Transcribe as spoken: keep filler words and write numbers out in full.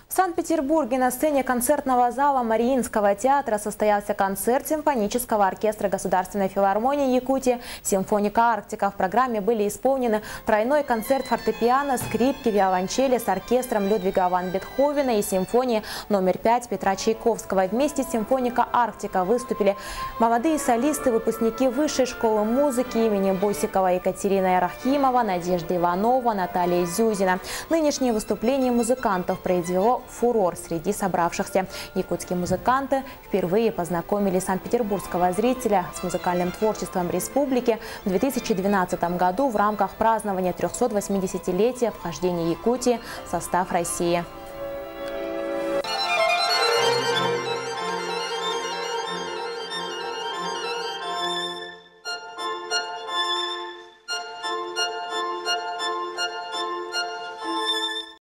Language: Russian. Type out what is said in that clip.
В Санкт-Петербурге на сцене концертного зала Мариинского театра состоялся концерт симфонического оркестра Государственной филармонии Якутии «Симфоника Арктика». В программе были исполнены тройной концерт фортепиано, скрипки, виолончели с оркестром Людвига ван Бетховена и симфонии номер пять Петра Чайковского. Вместе с «Симфоника Арктика» выступили молодые солисты, выпускники Высшей школы музыки имени Босикова Екатерина Ярахимова, Надежда Иванова, Наталья Зюзина. Нынешнее выступление музыкантов произвело фурор среди собравшихся. Якутские музыканты впервые познакомили санкт-петербургского зрителя с музыкальным творчеством республики в две тысячи двенадцатом году в рамках празднования трёхсот восьмидесятилетия вхождения Якутии в состав России.